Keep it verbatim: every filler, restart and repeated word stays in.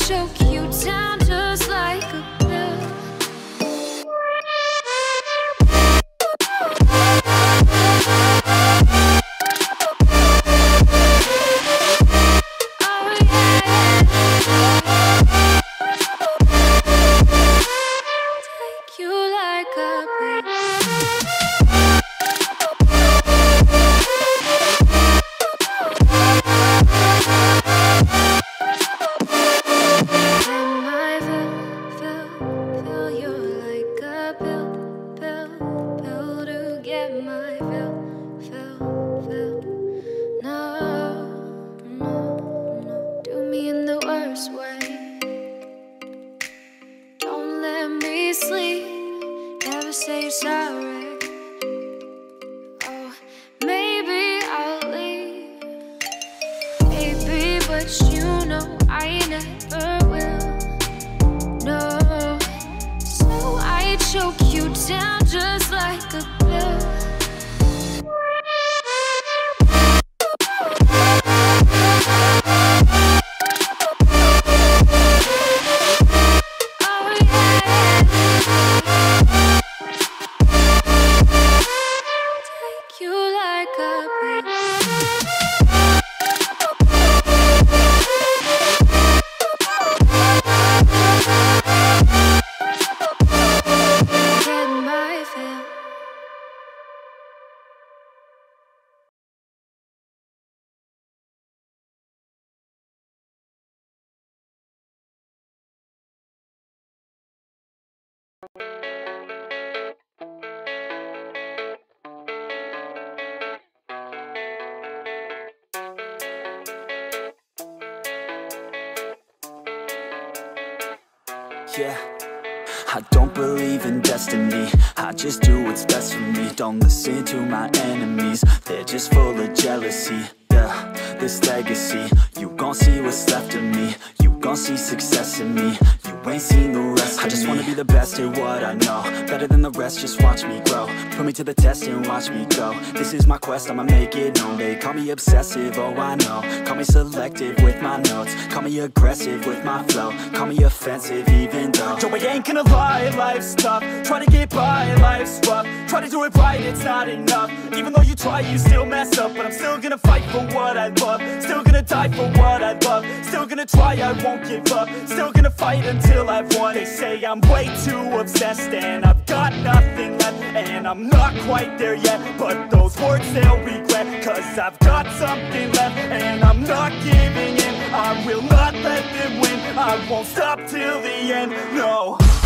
choke you down just like a pill. Yeah, I don't believe in destiny, I just do what's best for me. Don't listen to my enemies, they're just full of jealousy. Yeah, this legacy, you gon' see what's left of me. You gon' see success in me, you ain't seen the rest of me. I just wanna be the best at what I know, better than the rest, just watch me grow. Put me to the test and watch me go. This is my quest, I'ma make it known. They call me obsessive, oh I know. Call me selective with my notes, call me aggressive with my flow. Call me offensive even though Joe, I ain't gonna lie, life's tough. Try to get by, life's rough. Try to do it right, it's not enough. Even though you try, you still mess up. But I'm still gonna fight for what I love, still gonna die for what I love. Still gonna try, I won't give up. Still gonna fight until I've won. They say I'm way too obsessed and I've got nothing left, and I'm not quite there yet, but those words they'll regret. Cause I've got something left and I'm not giving in. I will not let them win, I won't stop till the end, no.